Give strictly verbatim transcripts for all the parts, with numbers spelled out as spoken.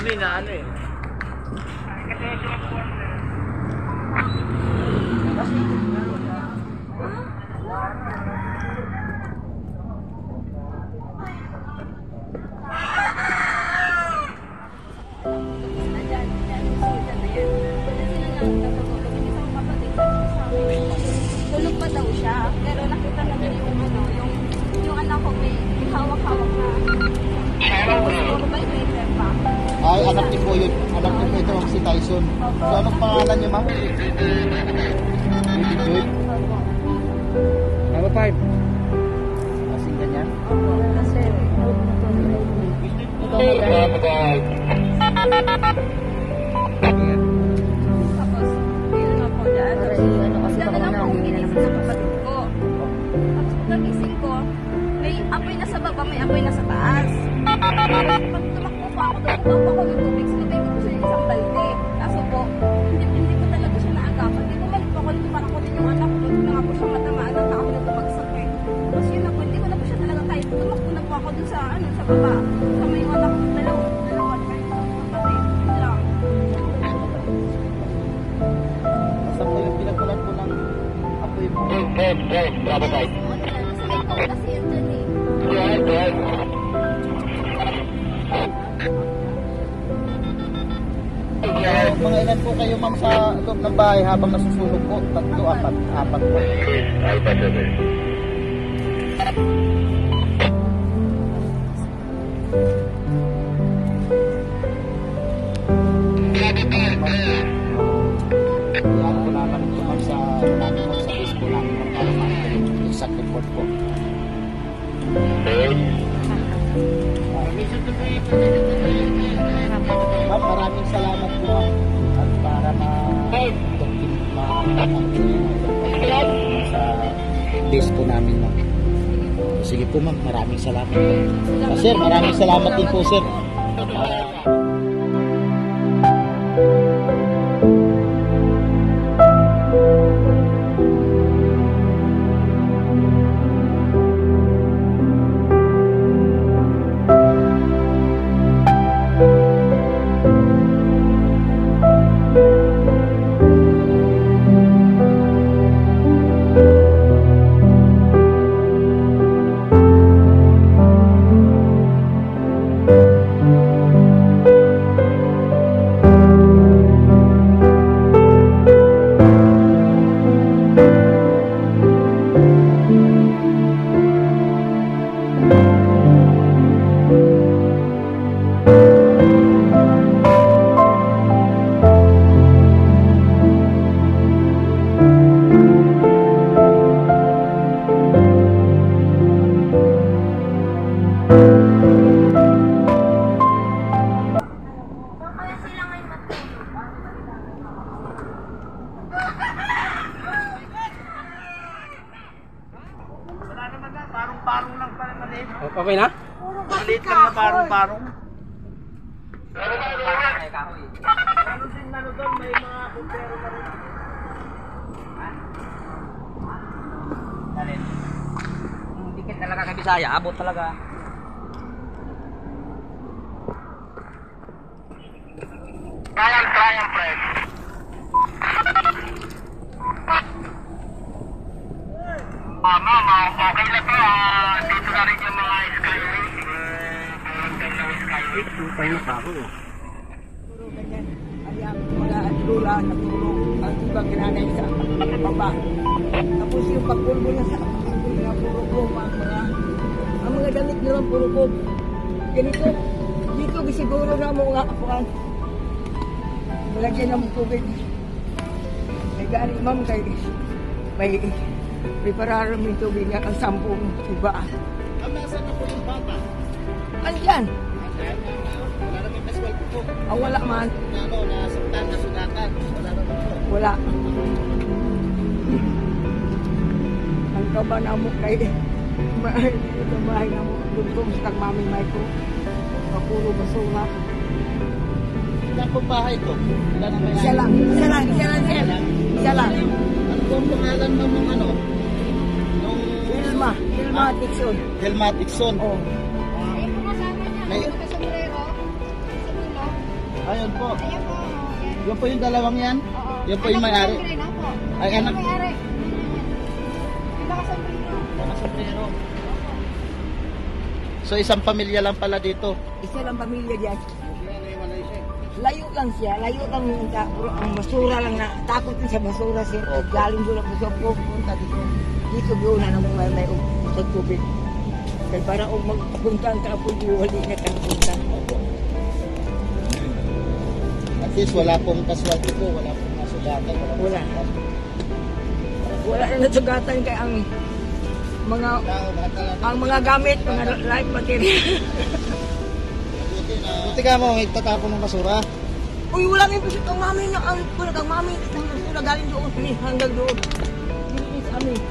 kami na ano eh. Tulog pa daw siya, pero nakita na din yung ano, yung, yung anak ko may, may hawak-hawak na. Siguro ba yung may pa? Ay, anak niyo po yun. Anak niyo po ito ang si Tyson. So, anong pangalan niyo, ma'am? Baby Joy? Number five. Kasing ganyan? Opo, kasi ikaw mag-aral. Tapos, yun na po dyan. Tapos, dami lang po ginising sa kapatid ko. Tapos, pagkagising ko, may apoy na sa baba, may apoy na sa taas. Pag tumakbo po ako, tumakbo ako ng tubig, sinubay ko po siya isang balde. Kaso po, hindi, hindi ko talaga siya naagapan. Hindi bumalik po ako dito para kunin yung anak ko. Doon na nga po siyang matamaan at ako na tumagsak eh. Tapos yun na po, hindi ko na po siya talaga kahit tumakbo na po ako dun sa, ano, sa baba. Sa may yung anak ko, dalawa, dalawa, kahit kapatid. Yun lang. Basta po yung pinagkulan po ng apoy mo. Bravo tayo. Sa may ko kasi yun dyan eh. So, mga ilan po kayo, ma'am, sa loob ng bahay habang nasusunog po? Tatlo, apat, apat po. Yan po naman po, ma'am, sa namin po sa Facebook namin po para makita yung exact report po. Ma'am, maraming salamat po, ma'am. At para ma-document sa base po namin, ma'am. Sige po, ma'am. Maraming salamat po. Ah, sir, maraming salamat din po, sir. Uh, Parong-parong lang pala maliit. Okay na? Maliit lang na parong-parong. Ano din na doon, may mga kumpero na rin. Dalin. Dikit talaga kay Bisaya, abot talaga. Trial, trial, friend. Ah, mama, okay na to. Ah, dito na rin yung mga skyway. Skyway. Upay na pa ako. Puro ganyan. Ayan, mga lula, natulog. Ang ibang ginanay sa baba. Tapos yung pagpulbo niya sa mga puro ko, ang mga, ang mga damit nila puro ko. Ganito, dito siguro na mga apuan. Malagyan ng tubig. May gani, ma'am, kay may preparar mo yung tubig niya ang sampung iba. Ang nasa na po yung bata? Andyan. Wala naman meswal po po. Ah, wala man. Na ano, nasaktan, nasugatan. Wala naman po. Wala. Ang kaba na mo kay bahay dito bahay na mo. Dugtong sa mami may ko. Kapuro basura. Ilan pong bahay ito? Ilan ang Isa lang. Isa lang. Isa lang. Isa lang. Isa lang. Ano po ang pangalan mo ng ano? Nung Hilma. Hilma Dixon. Helma Dixon. Oh. Ayun po kasama niya. May- Ayun sa sombrero. Sa dulo. Yun po. Ayan po. Yan. Yun po yung dalawang yan. Oo. Yan po yung may-ari. Anak ko rin ako. Ay, Yan anak. ang may-ari. Yung nakasombrero. Mga sombrero. So isang pamilya lang pala dito. Isa lang pamilya diyan. Layo lang siya, layo lang sa ang basura lang na takot din sa basura sir. Opo. Galing doon ang basura po punta dito. Dito doon na naman may may usad tubig. Kaya para og magpunta ang kapul wali na kang punta. At least wala pong kaswerte po, wala pong nasugatan. Wala. Wala na nasugatan kay ang mga ang mga gamit, mga life material. Buti ka mo, magtatapon ng basura. Uy, wala nga yung ang mami na ang kuna kang mami ang basura galing doon ni hanggang doon. Hindi sa amin.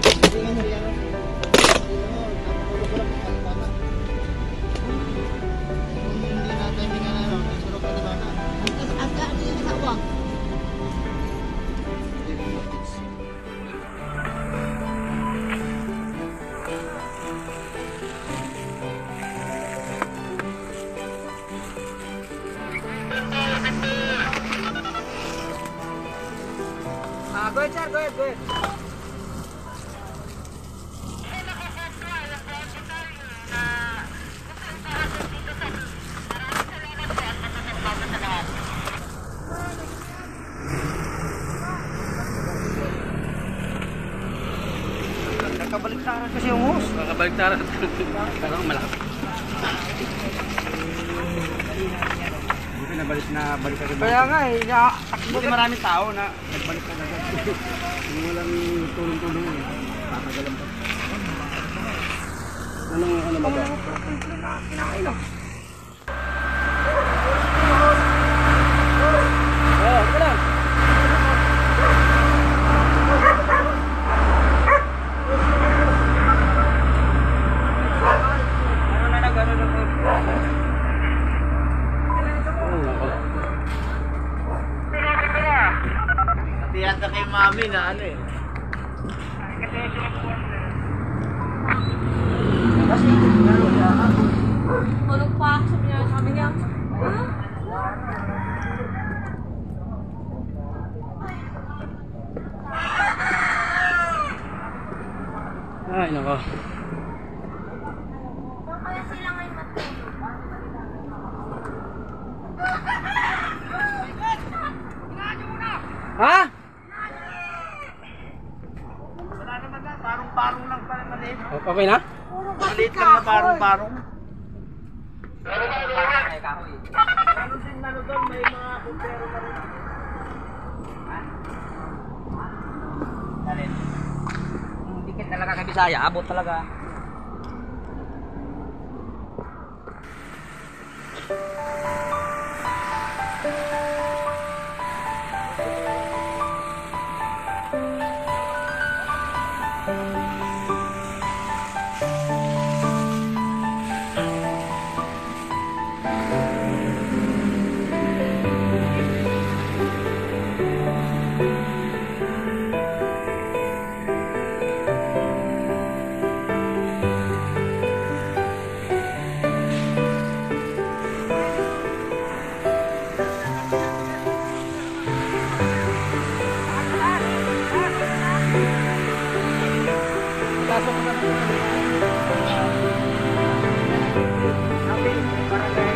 Asa ano yung asawa? Ah, go ahead, sir. Go ahead, go ahead. Nakabaliktaran kasi yung hose. Nakabaliktaran. Parang malapit. Buti na balik na balik agad. Kaya nga eh, na, Buti maraming tao na nagbalik na agad. Kung walang tulong-tulong eh. Tatagalan pa. Anong ano ba ba? kinain lang. Oo, ito lang. Ano na nag-ano na po? Pati yata kay mami na ano eh. Tulog pa. Sabi niya, sabi niya. Ay, nako. Kaya sila ngayon matulog. Ha? Wala naman na, parong-parong lang pala maliit. Okay na? Maliit lang na parong-parong. Ay, kahoy. Ano din ano doon, may mga kumpero na rin. Alin? Yung dikit talaga kay Bisaya, abot talaga. Sabi, para